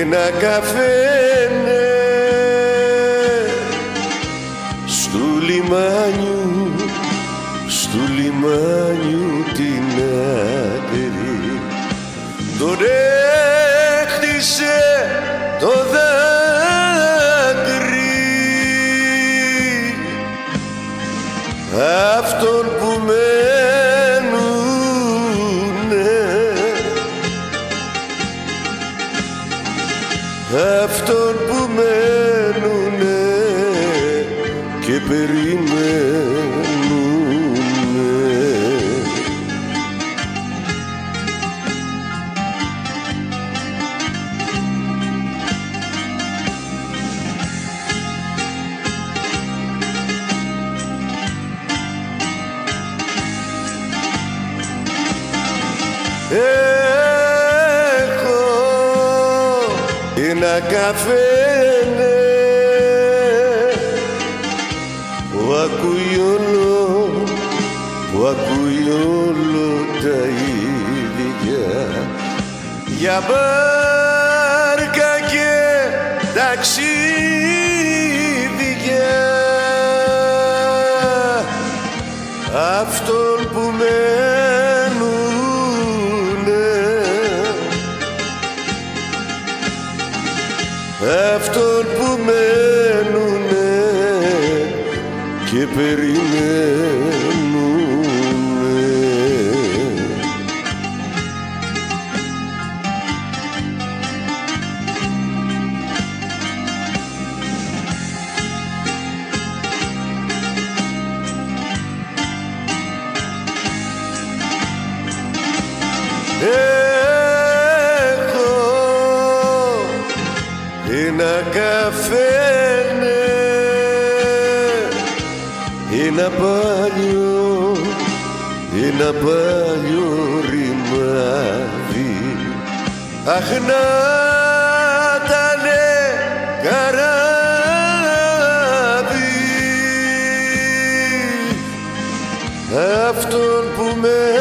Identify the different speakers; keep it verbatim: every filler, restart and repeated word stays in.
Speaker 1: ένα καφένε στου λιμάνιου, στου λιμάνιου την άκρη τον έκτισε το δάκρυ αυτόν που μένουνε, αυτόν που μένουνε και περιμένουνε. Έχω ένα καφένε που ακούει όλο, που ακούει όλο τα ίδια για μπάρκα και ταξίδια αυτόν που μένουνε, αυτόν που μένουνε και περιμένουνε. Έχω ένα καφένε, ένα παλιό, ένα παλιό ρημάδι, αχ να ήτανε καράβι αυτόν που με